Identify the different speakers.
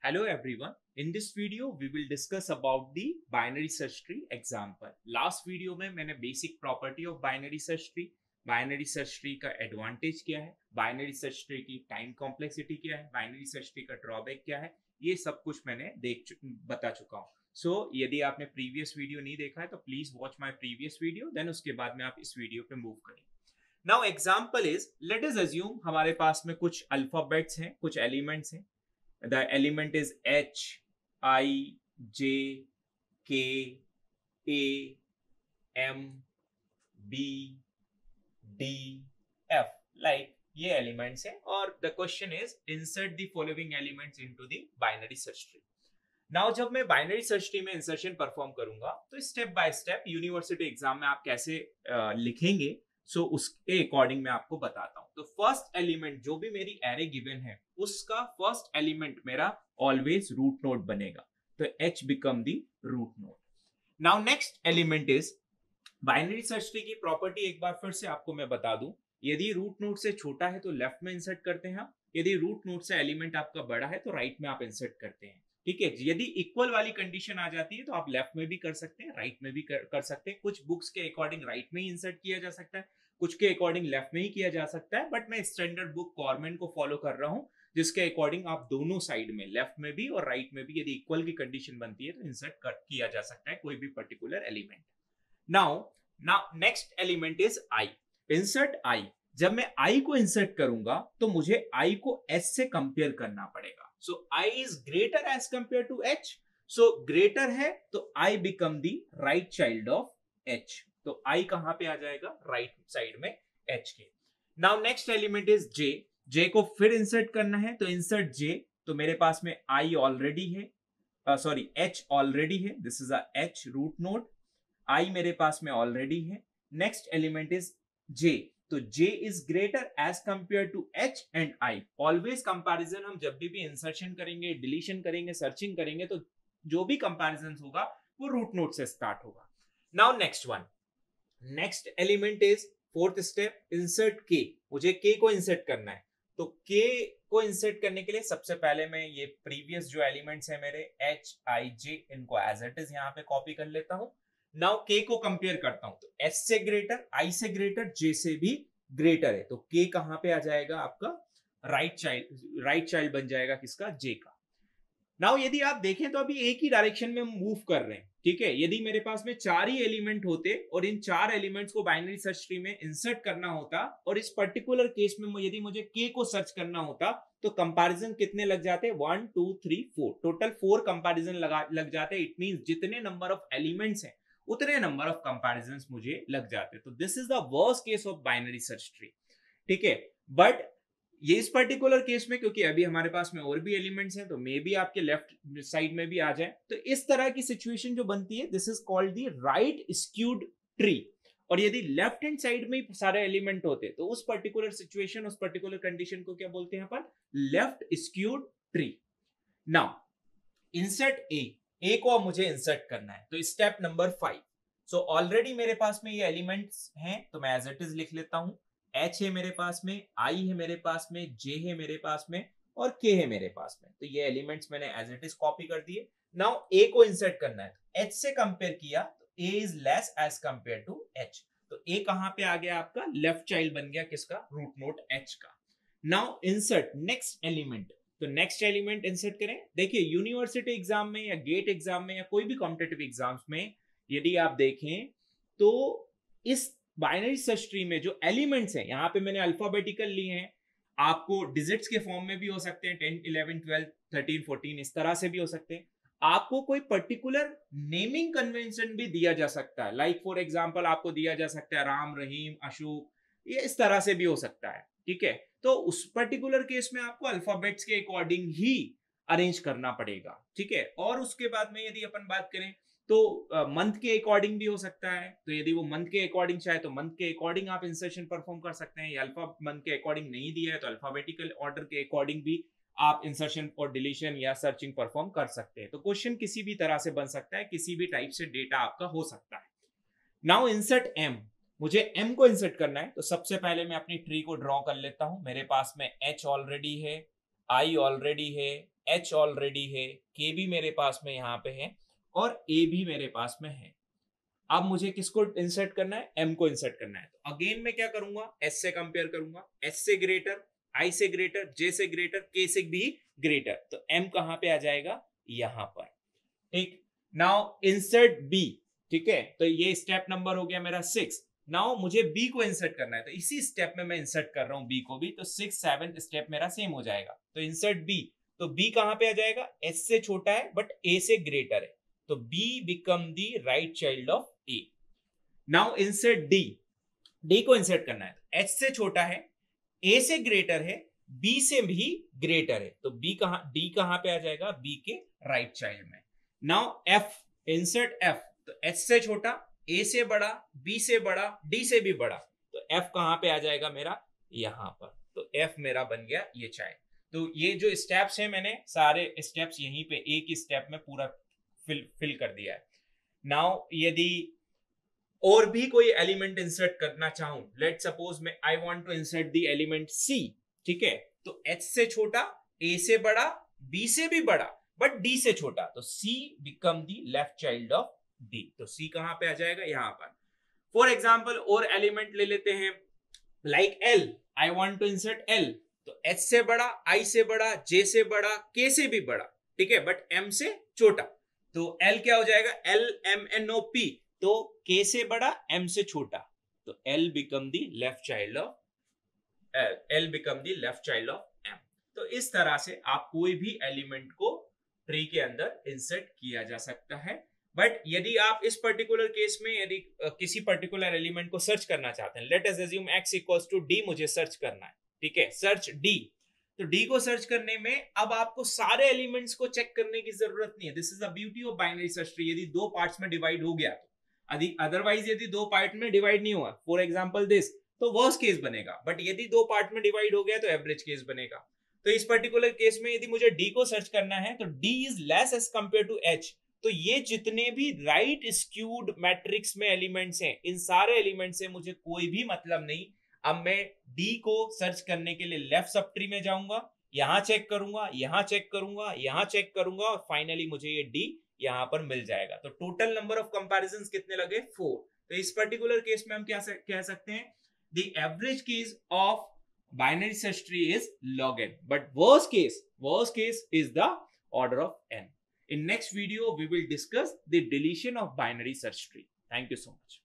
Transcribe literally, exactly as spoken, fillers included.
Speaker 1: Hello everyone. In this video we will discuss about the binary search tree example. Last video में मैंने basic property of binary search tree, binary search tree का advantage क्या है, binary search tree की time complexity क्या है, binary search tree का drawback क्या है, ये सब कुछ मैंने देख बता चुका हूँ. So यदि आपने previous video नहीं देखा है तो please watch my previous video, then उसके बाद में आप इस video पे move करें. Now example is, let us assume हमारे पास में कुछ alphabets हैं, कुछ elements हैं. The element is H, I, J, K, A, M, B, D, F. Like ये elements हैं और the question is insert the following elements into the binary search tree. Now जब मैं binary search tree में insertion perform करूंगा तो step by step university exam में आप कैसे uh, लिखेंगे सो so, उसके अकॉर्डिंग मैं आपको बताता हूं. तो फर्स्ट एलिमेंट जो भी मेरी एरे गिवन है उसका फर्स्ट एलिमेंट मेरा ऑलवेज रूट नोड बनेगा. तो H become the root node. Now next element is binary search tree की प्रॉपर्टी एक बार फिर से आपको मैं बता दूं. यदि रूट नोड से छोटा है तो लेफ्ट में इंसर्ट करते हैं आप. यदि रूट नोड से एलिमेंट आपका बड़ा है तो राइट में आप इंसर्ट करते हैं. ठीक है. यदि इक्वल वाली कंडीशन आ जाती है तो आप लेफ्ट में भी कर सकते हैं, राइट में भी कर, कर सकते हैं. कुछ बुक्स के अकॉर्डिंग राइट में ही इंसर्ट किया जा सकता है, कुछ के अकॉर्डिंग लेफ्ट में ही किया जा सकता है. बट मैं स्टैंडर्ड बुक गवर्नमेंट को फॉलो कर रहा हूं जिसके अकॉर्डिंग आप दोनों साइड में लेफ्ट में भी और राइट में भी यदि इक्वल की कंडीशन बनती है तो इंसर्ट कर किया जा सकता है कोई भी particular element. Now now next element is I. Insert I. जब मैं आई को इंसर्ट करूंगा तो मुझे आई को एच से कंपेयर करना पड़ेगा. So I is greater as compare to H. So greater है तो I become the right child of H. तो आई कहां पे आ जाएगा? राइट साइड में एच के. Now next element is J. J को फिर इंसर्ट करना है तो इंसर्ट जे. तो मेरे पास में आई ऑलरेडी है, सॉरी एच ऑलरेडी है. This is a H root node. I मेरे पास में ऑलरेडी है. Next element is J. तो J is greater as compare to H and I. Always comparison हम जब भी भी इंसर्शन करेंगे, डिलीशन करेंगे, सर्चिंग करेंगे तो जो भी कंपैरिजन होगा वो रूट नोड से स्टार्ट होगा. Now next one. Next element is fourth step, insert K. मुझे के को इंसर्ट करना है. तो के को इंसर्ट करने के लिए सबसे पहले मैं ये प्रीवियस जो एलिमेंट्स है मेरे एच आई जे इनको एज इट इज यहाँ पे कॉपी कर लेता हूं. नाउ के को कंपेयर करता हूं तो एच से ग्रेटर, आई से ग्रेटर, जे से भी ग्रेटर है. तो के कहां पे आ जाएगा आपका? Right child. राइट चाइल्ड बन जाएगा किसका? जे का. नाउ यदि आप देखें तो अभी एक ही डायरेक्शन में हम मूव कर रहे हैं. ठीक है. यदि मेरे पास में चार ही एलिमेंट होते और इन चार एलिमेंट्स को बाइनरी सर्च ट्री में इंसर्ट करना होता और इस पर्टिकुलर केस में यदि मुझे के को सर्च करना होता तो कंपैरिजन कितने लग जाते? One two three four. Total four comparison लगा लग जाते. इट मींस जितने नंबर ऑफ एलिमेंट्स हैं उतने नंबर ऑफ कंपैरिजंस मुझे लग जाते. तो this is the worst case of binary search tree. ठीक है. बट ये इस पर्टिकुलर केस में क्योंकि अभी हमारे पास में और भी एलिमेंट्स हैं तो मे बी आपके लेफ्ट साइड में भी आ जाए. तो इस तरह की सिचुएशन जो बनती है this is called the right skewed tree. और यदि लेफ्ट हैंड साइड में सारे एलिमेंट होते तो उस पर्टिकुलर सिचुएशन, उस पर्टिकुलर कंडीशन को क्या बोलते हैं अपन? Left skewed tree. Now insert A. A को मुझे इंसर्ट करना है तो step number five. So already मेरे पास में ये एलिमेंट्स हैं तो मैं एज इट इज लिख लेता हूं. H है मेरे पास में, I है मेरे पास में, J है मेरे पास में और K है मेरे पास में. तो ये एलिमेंट्स मैंने एज इट इज कॉपी कर दिए. नाउ A को इंसर्ट करना है. H से कंपेयर किया तो A is less as compare to H. तो A कहां पे आ गया आपका? लेफ्ट चाइल्ड बन गया किसका? रूट नोड H का. Now insert next element. तो नेक्स्ट एलिमेंट इंसर्ट करें. देखिए यूनिवर्सिटी एग्जाम में या गेट एग्जाम में या कोई भी कॉम्पिटिटिव एग्जाम्स में यदि आप देखें तो इस बाइनरी सर्च ट्री में जो एलिमेंट्स हैं, यहां पे मैंने अल्फाबेटिकल लिए हैं, आपको डिजिट्स के फॉर्म में भी हो सकते हैं, ten eleven twelve thirteen fourteen इस तरह से भी हो सकते हैं. आपको कोई पर्टिकुलर नेमिंग कन्वेंशन भी दिया जा सकता है. लाइक फॉर एग्जांपल आपको दिया जा सकता है राम, रहीम, अशोक, ये इस तरह से भी हो सकता है. ठीक है. तो उस पर्टिकुलर केस में आपको अल्फाबेट्स के अकॉर्डिंग ही अरेंज करना पड़ेगा. ठीक है. और उसके बाद में यदि अपन बात करें तो मंथ uh, के अकॉर्डिंग भी हो सकता है. तो यदि वो मंथ के अकॉर्डिंग चाहे तो मंथ के अकॉर्डिंग आप इंसर्शन परफॉर्म कर सकते हैं. अल्फा मंथ के अकॉर्डिंग नहीं दिया है तो अल्फाबेटिकल ऑर्डर के अकॉर्डिंग भी आप इंसर्शन और डिलीशन या सर्चिंग परफॉर्म कर सकते हैं. तो क्वेश्चन किसी भी तरह से बन सकता है, किसी भी टाइप से डेटा आपका हो सकता है. Now insert M. मुझे m को इंसर्ट करना है तो सबसे पहले मैं अपनी ट्री को ड्रॉ कर लेता हूं. मेरे पास में h ऑलरेडी है, i ऑलरेडी है, H ऑलरेडी है, K भी मेरे पास में यहाँ पे है और A भी मेरे पास में है। अब मुझे किसको इंसर्ट करना है? M को इंसर्ट करना है। तो अगेन मैं क्या करूंगा? S से कंपेयर करूंगा, S से ग्रेटर, I से ग्रेटर, J से ग्रेटर, K से भी ग्रेटर। तो M कहां पे आ जाएगा? यहां पर। ठीक, नाउ इंसर्ट B। ठीक है, तो ये स्टेप नंबर हो गया मेरा सिक्स। नाउ मुझे B को इंसर्ट करना है, तो इसी स्टेप में मैं इंसर्ट कर रहा हूं B को भी। तो सिक्स सेवन स्टेप मेरा सेम हो जाएगा। तो इंसर्ट B, तो B कहां पे आ जाएगा? S से छोटा है बट A से ग्रेटर है, तो B become the right child of A। Now insert D, D को इंसर्ट करना है, तो H से छोटा है, A से ग्रेटर है, B से भी ग्रेटर है, तो B कहां, D कहां पे आ जाएगा? B के राइट चाइल्ड में। नाउ F, इंसर्ट F, तो H से छोटा, A से बड़ा, B से बड़ा, D से भी बड़ा, तो F कहां पे आ जाएगा मेरा? यहां पर। तो F मेरा बन गया ये चाइल्ड। तो ये जो स्टेप्स हैं मैंने सारे स्टेप्स यहीं पे एक ही स्टेप में पूरा फिल फिल कर दिया है। नाउ यदि और भी कोई एलिमेंट इंसर्ट करना चाहूं, लेट सपोज मैं I want to insert the element C। ठीक है, तो H से छोटा, A से बड़ा, B से भी बड़ा बट D से छोटा, तो C become the left child of D। तो C कहां पे आ जाएगा? यहां पर। फॉर एग्जाम्पल और एलिमेंट ले लेते हैं, like L, I want to insert L, तो H से बड़ा, I से बड़ा, J से बड़ा, K से भी बड़ा, ठीक है, बट M से छोटा, तो L क्या हो जाएगा? L M N O P, तो K से बड़ा, M से छोटा, तो L become the left child of L become the left child of M। तो इस तरह से आप कोई भी एलिमेंट को ट्री के अंदर इंसर्ट किया जा सकता है। बट यदि आप इस पर्टिकुलर केस में यदि किसी पर्टिकुलर एलिमेंट को सर्च करना चाहते हैं, let us assume x equals to d मुझे सर्च करना है, ठीक है, सर्च d, तो d को सर्च करने में अब आपको सारे एलिमेंट्स को चेक करने की जरूरत नहीं है। This is the beauty of binary search tree. यदि दो पार्ट्स में डिवाइड हो गया तो, अदरवाइज यदि दो पार्ट में डिवाइड नहीं हुआ, फॉर एग्जांपल दिस, तो वर्स्ट केस बनेगा। बट यदि दो पार्ट में डिवाइड हो गया तो एवरेज केस बनेगा। तो इस पर्टिकुलर केस में यदि मुझे d को सर्च करना है तो d is less as compare to h। तो ये जितने भी राइट स्क्यूड मैट्रिक्स में एलिमेंट्स हैं, इन सारे एलिमेंट से मुझे कोई भी मतलब नहीं। अब मैं d को सर्च करने के लिए लेफ्ट सब ट्री में जाऊंगा, यहां चेक करूंगा, यहां चेक करूंगा, यहां चेक करूंगा और फाइनली मुझे ये d यहां पर मिल जाएगा। तो टोटल नंबर ऑफ कंपैरिजंस कितने लगे? फोर। तो इस पर्टिकुलर केस में हम क्या कह सकते हैं? The average case of binary search tree is log n, but worst case worst case is the order of n. In next video we will discuss the deletion of binary search tree. Thank you so much.